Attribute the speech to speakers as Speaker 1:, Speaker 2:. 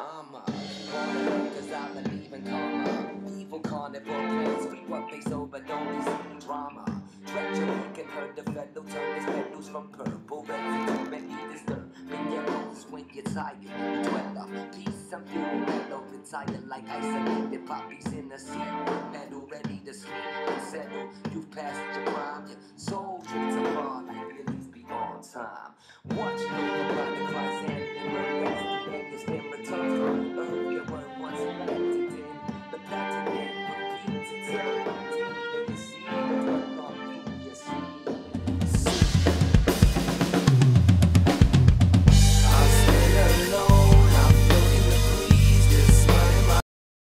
Speaker 1: I'm a born cause I believe in karma. Evil carnivore plans free what they sow, but only see drama. Treachery can hurt the fellow, turn his petals from purple. Red too many disturbing yellows when you're tired. You dwell off peace and feel mellow. Retire like isolated poppies in the sea. Metal ready to sleep and settle. You've passed